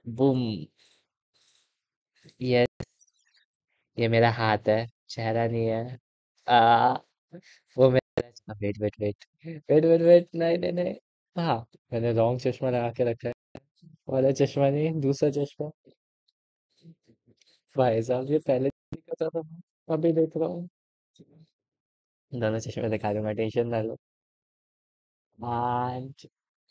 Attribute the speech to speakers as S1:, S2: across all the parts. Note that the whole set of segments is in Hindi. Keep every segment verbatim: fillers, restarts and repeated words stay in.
S1: बूम। ये ये मेरा हाथ है, चेहरा नहीं है। आ वो मेरा wait wait wait wait wait wait नहीं नहीं नहीं। हाँ, मैंने रॉन्ग चश्मा लगा के रखा है। वाला चश्मा नहीं, दूसरा चश्मा। भाई साहब, ये पहले दिखा था मैं, अभी देख रहा हूँ। दोनों चश्मे दिखा दूंगा, टेंशन ना लो। आज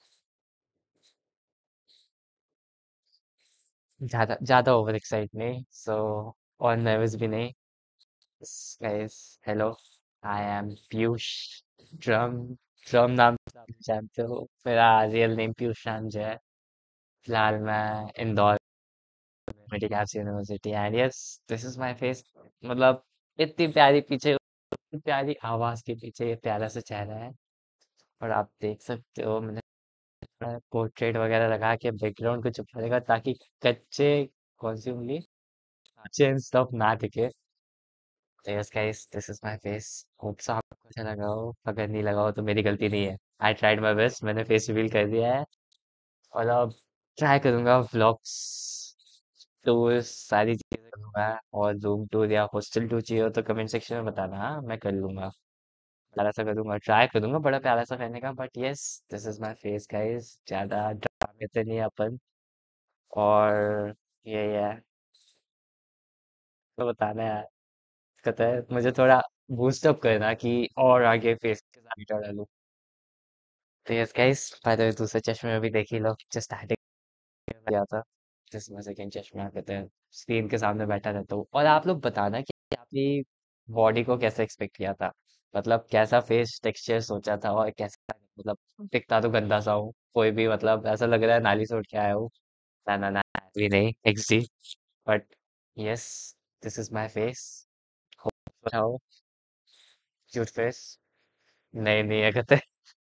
S1: ज्यादा ज्यादा ओवर एक्साइट नहीं, सो और नर्वस भी नहीं। Guys, hello, I am Piyush. Drum drum नाम से आप जानते हो, मेरा रियल नेम पीयूष शांज है। फिलहाल मैं Indore medical university, and yes, this is my face. मतलब इतनी प्यारी पीछे, इतनी प्यारी आवाज के पीछे ये प्यारा सा चेहरा है। और आप देख सकते हो, मैंने पोर्ट्रेट वगैरह लगा के बैकग्राउंड को छुपाएगा ताकि कच्चे, कौन सी उंगली, चेन स्टॉप ना दिखे। तो yes guys, this is my face. Hope so आपको अच्छा लगा हो, अगर नहीं लगा हो तो मेरी गलती नहीं है। आई ट्राइड माय बेस्ट, मैंने फेस रिवील कर दिया है। और अब ट्राई करूंगा व्लॉग्स, टूर्स, सारी चीजें करूंगा। और रूम टूर या हॉस्टल टूर चाहिए हो तो कमेंट सेक्शन में बताना, हाँ मैं कर लूंगा। प्यारा सा करूंगा, ट्राई करूंगा बड़ा प्यारा सा करने का। But yes, this is my face guys, ज्यादा ड्रामे तो नहीं है अपन। और ये है, तो बताना है यार, कहता है मुझे थोड़ा बूस्ट अप करना कि और आगे फेस के साथ डालूं। तो yes guys, by the way, दूसरे चश्मे में भी देख ही लो, जस्ट स्टार्टिंग में गया था, जिसमें सेकंड चश्मा कहते हैं, स्क्रीन के सामने बैठा रहता हूँ। और आप लोग बताना कि आपने बॉडी को कैसे एक्सपेक्ट किया था, मतलब कैसा फेस टेक्सचर सोचा था, और कैसा, मतलब दिखता तो गंदा सा हूँ, कोई भी मतलब ऐसा लग रहा है नाली से उठ के आया हूँ। ना ना ना, भी नहीं, एक्सी। But yes, this is my face. हो, क्यूट फेस। नहीं नहीं, है कहते।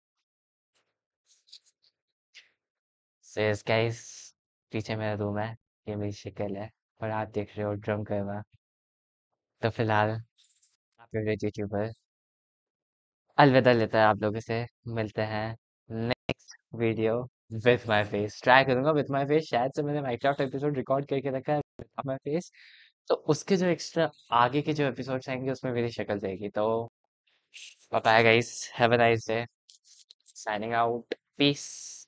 S1: सेस गाइस, पीछे मेरा रूम है, ये मेरी शक्ल है। और आप देख रहे हो ड्रम करवा। तो फिलहाल आप फेवरेट यूट्यूबर अलविदा लेता है आप लोगों से। मिलते हैं next video with my face. Try करूंगा विथ माय फेस, शायद से मैंने माइनक्राफ्ट एपिसोड रिकॉर्ड करके रखा है विथ माय फेस। तो उसके जो एक्स्ट्रा आगे के जो एपिसोड्स आएंगे उसमें मेरी शक्ल जाएगी। तो bye guys, have a nice day, signing out, piece.